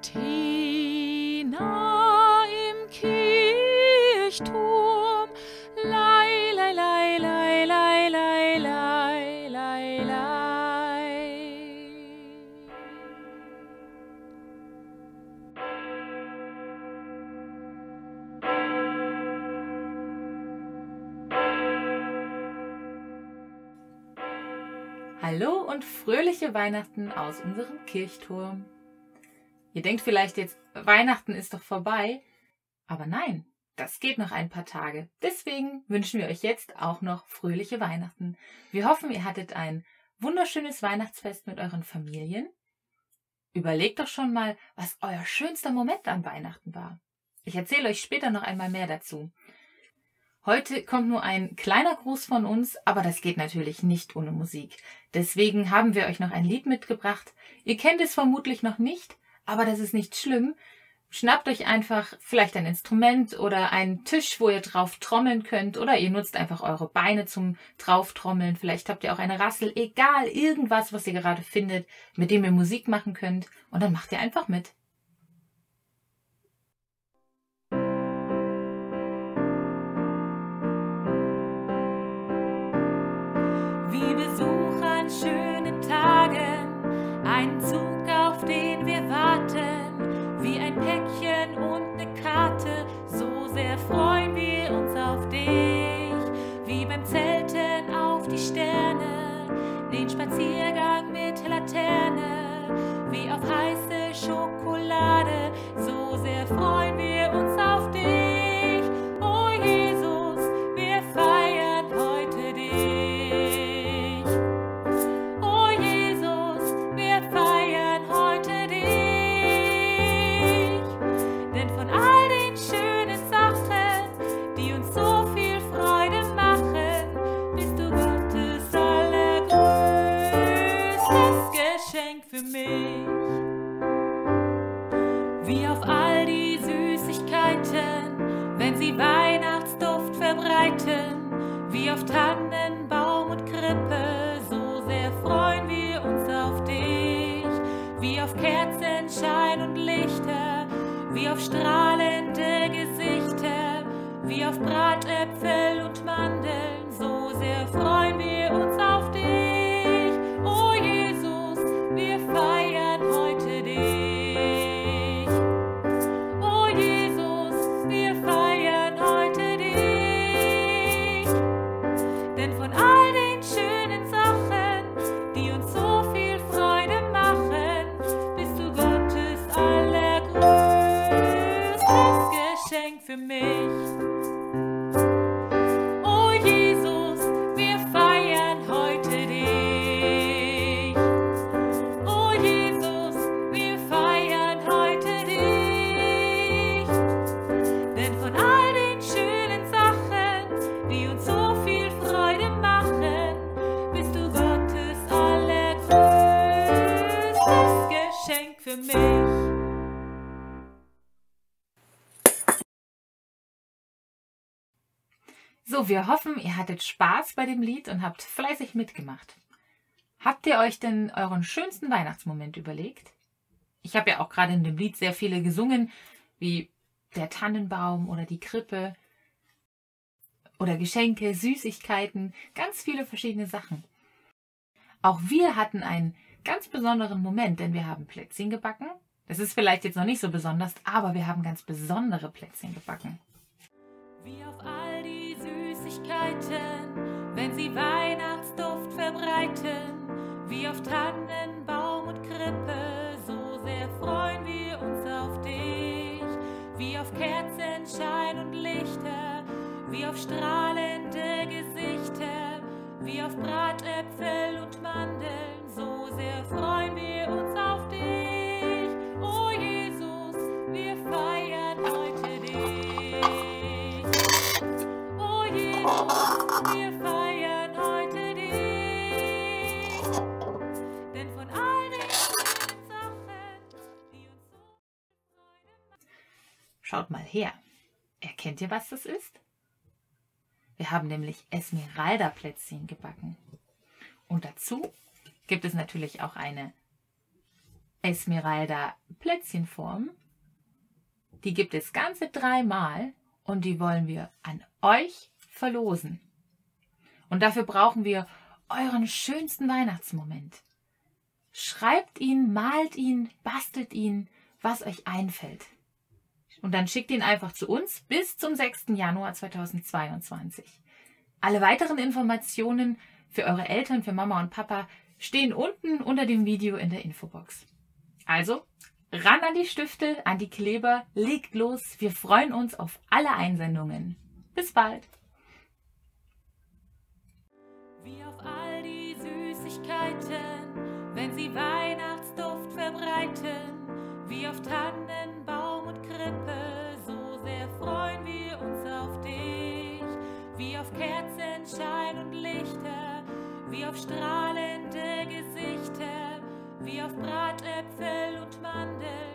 Tina im Kirchturm, lei, lei, lei, lei, lei, lei, lei, lei, lei. Hallo und fröhliche Weihnachten aus unserem Kirchturm. Ihr denkt vielleicht jetzt, Weihnachten ist doch vorbei, aber nein, das geht noch ein paar Tage. Deswegen wünschen wir euch jetzt auch noch fröhliche Weihnachten. Wir hoffen, ihr hattet ein wunderschönes Weihnachtsfest mit euren Familien. Überlegt doch schon mal, was euer schönster Moment an Weihnachten war. Ich erzähle euch später noch einmal mehr dazu. Heute kommt nur ein kleiner Gruß von uns, aber das geht natürlich nicht ohne Musik. Deswegen haben wir euch noch ein Lied mitgebracht. Ihr kennt es vermutlich noch nicht, aber das ist nicht schlimm. Schnappt euch einfach vielleicht ein Instrument oder einen Tisch, wo ihr drauf trommeln könnt, oder ihr nutzt einfach eure Beine zum Drauftrommeln. Vielleicht habt ihr auch eine Rassel, egal, irgendwas, was ihr gerade findet, mit dem ihr Musik machen könnt, und dann macht ihr einfach mit. Wie Besuch an schönen Tagen, ein Zug, auf den wir warten, wie ein Päckchen und eine Karte, so sehr freuen wir uns auf dich. Wie beim Zelten auf die Sterne, den Spaziergang mit Laterne, wie auf heiße Schokolade, so sehr freuen wir uns auf dich. Oh Jesus, wir feiern heute dich. Oh Jesus, wir feiern heute dich. Denn von all den schönen Sachen, die uns so viel Freude machen, bist du Gottes allergrößtes Geschenk für mich. Wie auf all die Süßigkeiten, wenn sie Weihnachtsduft verbreiten, wie auf Tannenbaum und Krippe, so sehr freuen wir uns auf dich. Wie auf Kerzenschein und Lichter, wie auf strahlende Gesichter, wie auf Bratäpfel und Mandeln, so sehr freuen wir uns auf dich. Oh Jesus, wir feiern heute dich. Oh Jesus, wir feiern heute dich. Denn von all den schönen Sachen, die uns so viel Freude machen, bist du Gottes allergrößtes Geschenk für mich. Oh Jesus, wir feiern heute dich. Oh Jesus, wir feiern heute dich. Denn von all den schönen Sachen, die uns so viel Freude machen, bist du Gottes allergrößtes Geschenk für mich. So, wir hoffen, ihr hattet Spaß bei dem Lied und habt fleißig mitgemacht. Habt ihr euch denn euren schönsten Weihnachtsmoment überlegt? Ich habe ja auch gerade in dem Lied sehr viele gesungen, wie der Tannenbaum oder die Krippe oder Geschenke, Süßigkeiten, ganz viele verschiedene Sachen. Auch wir hatten einen ganz besonderen Moment, denn wir haben Plätzchen gebacken. Das ist vielleicht jetzt noch nicht so besonders, aber wir haben ganz besondere Plätzchen gebacken. Wie auf all die Süßigkeiten, wenn sie Weihnachtsduft verbreiten, wie auf Tannenbaum und Krippe, so sehr freuen wir uns auf dich. Wie auf Kerzenschein und Lichter, wie auf strahlende Gesichter, wie auf Bratäpfel und Mandeln, so sehr freuen wir uns auf dich. Oh Jesus, wir feiern heute dich. Oh Jesus, wir feiern heute dich. Denn von all den schönen Sachen, die uns so Freude machen. Schaut mal her. Erkennt ihr, was das ist? Wir haben nämlich Esmeralda-Plätzchen gebacken. Und dazu gibt es natürlich auch eine Esmeralda Plätzchenform. Die gibt es ganze 3 Mal und die wollen wir an euch verlosen. Und dafür brauchen wir euren schönsten Weihnachtsmoment. Schreibt ihn, malt ihn, bastelt ihn, was euch einfällt. Und dann schickt ihn einfach zu uns bis zum 6. Januar 2022. Alle weiteren Informationen für eure Eltern, für Mama und Papa stehen unten unter dem Video in der Infobox. Also, ran an die Stifte, an die Kleber, legt los. Wir freuen uns auf alle Einsendungen. Bis bald! Wie auf all die Süßigkeiten, wenn sie Weihnachtsduft verbreiten, wie auf Tannen, Baum und Krippe, so sehr freuen wir uns auf dich. Wie auf Kerzen, Schein und Lichter, wie auf strahlende Gesichter, wie auf Bratäpfel und Mandeln.